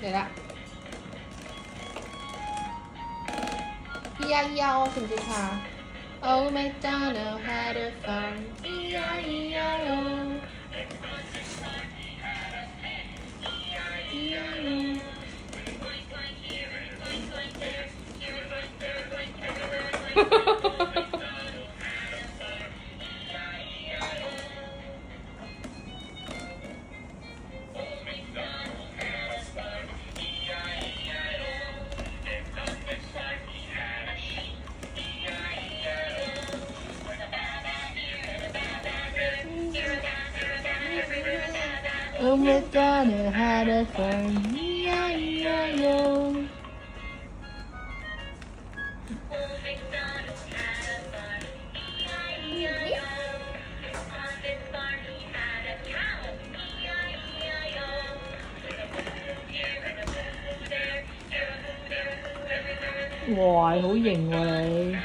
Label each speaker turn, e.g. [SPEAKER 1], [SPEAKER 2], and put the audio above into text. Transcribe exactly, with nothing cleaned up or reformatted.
[SPEAKER 1] ดี๋ยวละ E I E I O ถึงจะค่ะ Oh MacDonald had a farm E I E I O E I O โอ้ MacDonald had a farm E I E I O 哇，好型喎你！